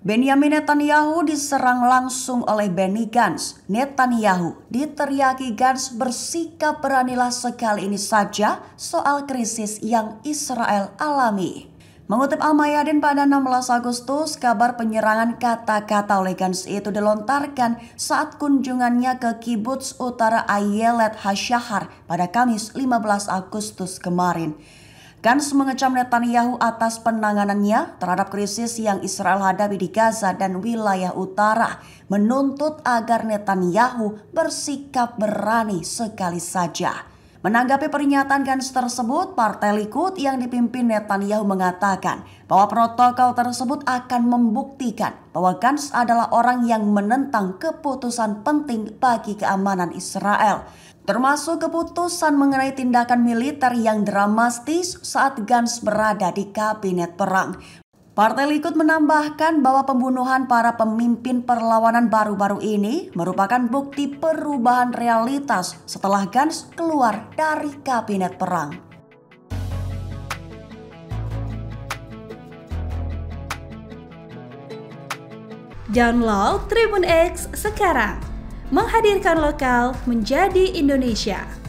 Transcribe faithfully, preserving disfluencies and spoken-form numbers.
Benyamin Netanyahu diserang langsung oleh Benny Gantz. Netanyahu diteriaki Gantz bersikap beranilah sekali ini saja soal krisis yang Israel alami. Mengutip Al-Mayadin pada enam belas Agustus, kabar penyerangan kata-kata oleh Gantz itu dilontarkan saat kunjungannya ke Kibbutz Utara Ayelet HaShahar pada Kamis lima belas Agustus kemarin. Gantz mengecam Netanyahu atas penanganannya terhadap krisis yang Israel hadapi di Gaza dan wilayah utara, menuntut agar Netanyahu bersikap berani sekali saja. Menanggapi pernyataan Gantz tersebut, Partai Likud yang dipimpin Netanyahu mengatakan bahwa protokol tersebut akan membuktikan bahwa Gantz adalah orang yang menentang keputusan penting bagi keamanan Israel, termasuk keputusan mengenai tindakan militer yang dramatis saat Gantz berada di kabinet perang. Partai Likud menambahkan bahwa pembunuhan para pemimpin perlawanan baru-baru ini merupakan bukti perubahan realitas setelah Gantz keluar dari kabinet perang. Download Tribun X sekarang, menghadirkan lokal menjadi Indonesia.